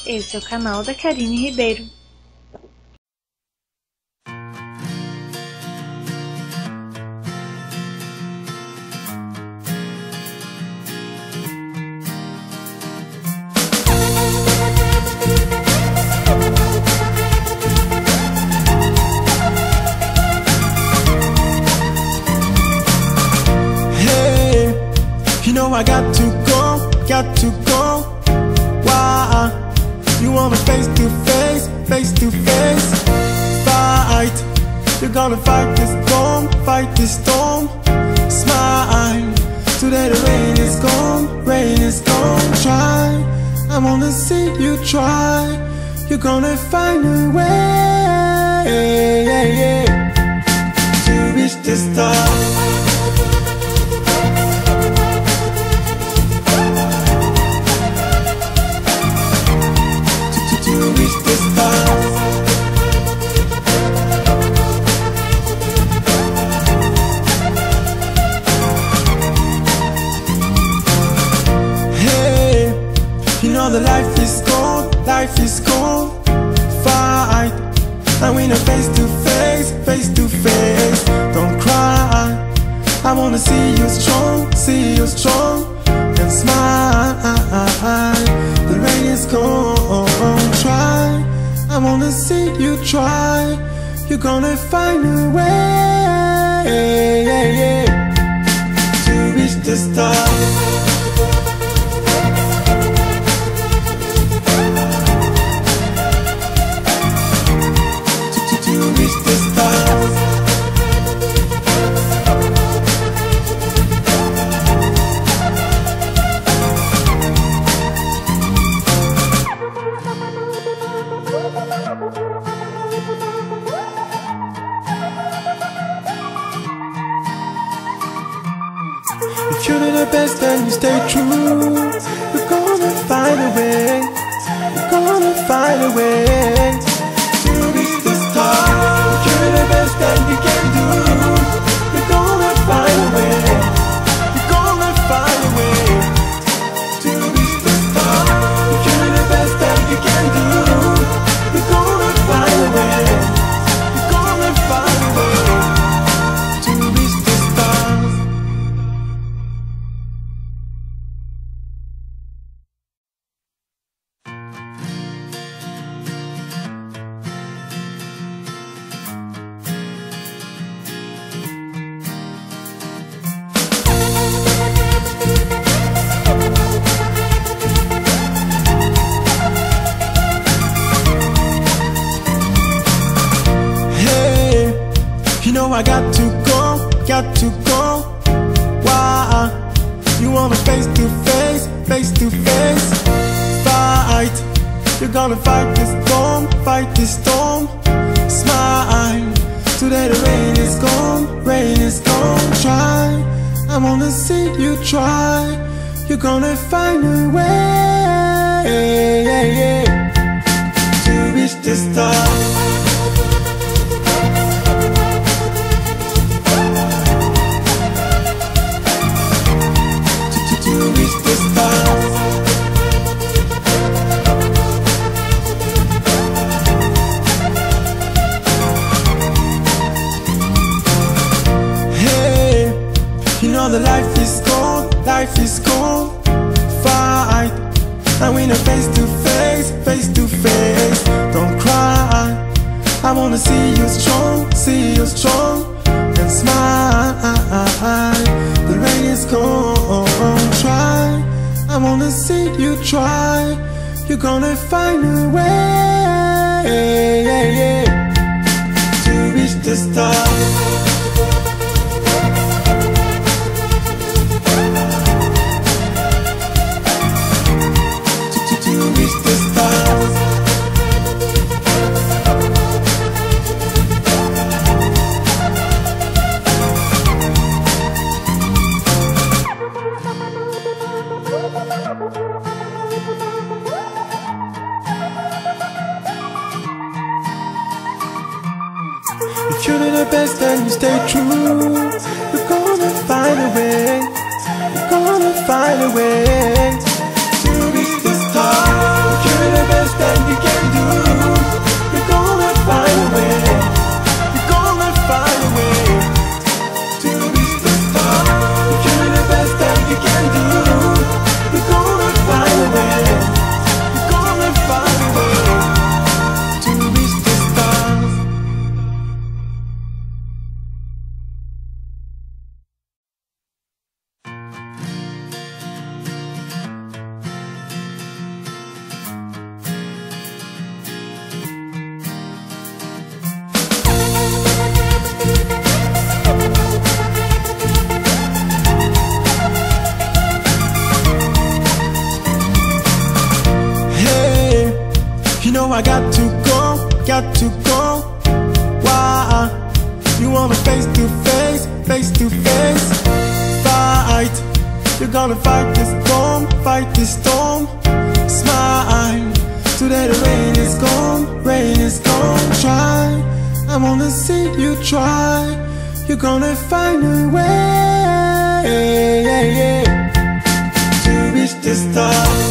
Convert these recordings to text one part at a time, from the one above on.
Esse é o canal da Karine Ribeiro. I got to go. Why? You want me face to face fight. You're gonna fight this storm, smile. Today the rain is gone, try. I wanna see you try. You're gonna find a way to reach the stars. The life is cold, fight. And we know face to face. Don't cry. I wanna see you strong, and smile. The rain is gone, try. I wanna see you try. You're gonna find a way to reach the stars. If you do the best and you stay true, you're gonna find a way. You're gonna find a way to reach the stars. If you do the best that you can do, you're gonna find a way. You're gonna find a way to reach the stars. If you do the best that you can do, you're gonna find a way. You're gonna find a way to reach the stars. I got to go. Why? You want me face to face fight. You're gonna fight this storm, smile. Today the rain is gone, try. I wanna see you try. You're gonna find a way to reach the stars. The life is cold, fight. And we know face to face. Don't cry. I wanna see you strong, and smile. The rain is gone, try. I wanna see you try. You're gonna find a way to reach the stars. If you do the best and you stay true, you're gonna find a way. You're gonna find a way to reach the stars. If you do the best know I got to go. Why? You want me face to face fight. You're gonna fight this storm. Smile, today the rain is gone. Try, I wanna see you try. You're gonna find a way to reach the stars.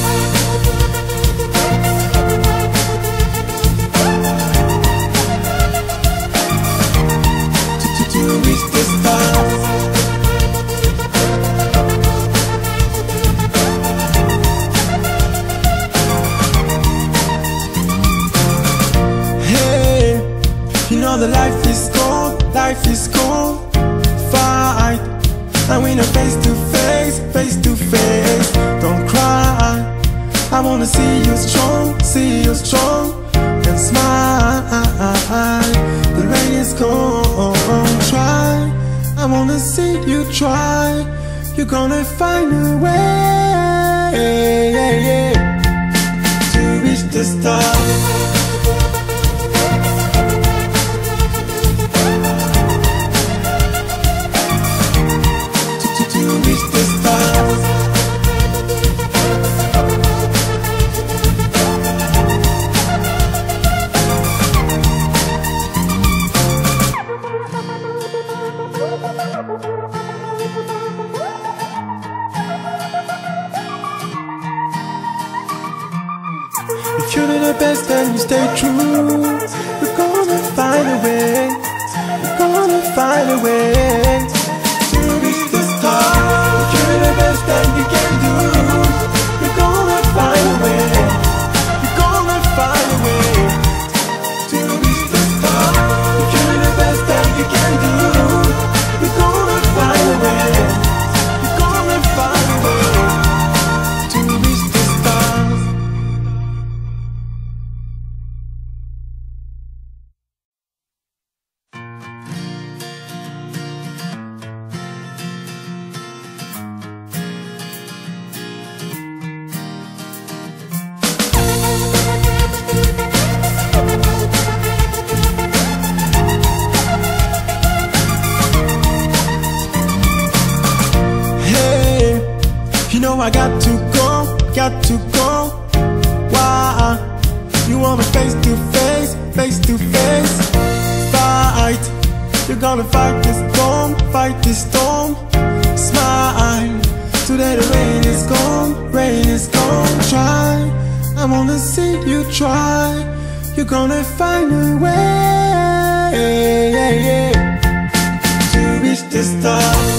You know that life is cold. Fight, and we know face to face. Don't cry, I wanna see you strong, and smile. The rain is cold. Try, I wanna see you try. You're gonna find a way to reach the stars. If you do the best and you stay true, you're gonna find a way. You're gonna find a way to reach the stars. If you do the best and you can do, you're gonna find a way. You're gonna find a way to reach the stars. If you do the best and you can do, you're gonna find a way. You're gonna find a way to reach the stars. You know I got to go. Why? You want me face to face fight. You're gonna fight this storm. Smile, today the rain is gone. Try, I wanna see you try. You're gonna find a way to reach the stars.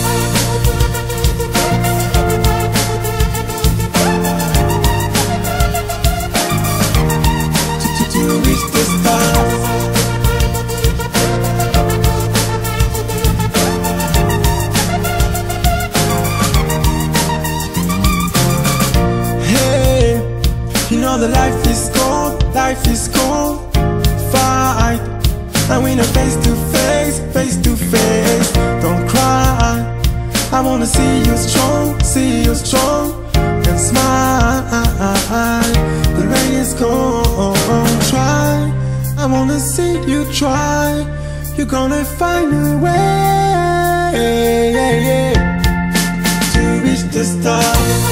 You know that life is cold. Fight, and we know face to face. Don't cry, I wanna see you strong, and smile. The rain is cold. Try, I wanna see you try. You're gonna find a way to reach the stars.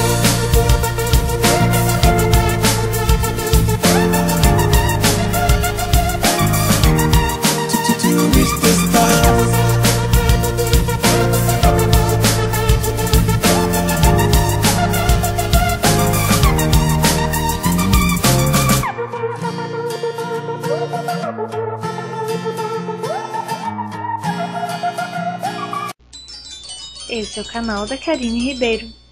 Esse é o canal da Karine Ribeiro.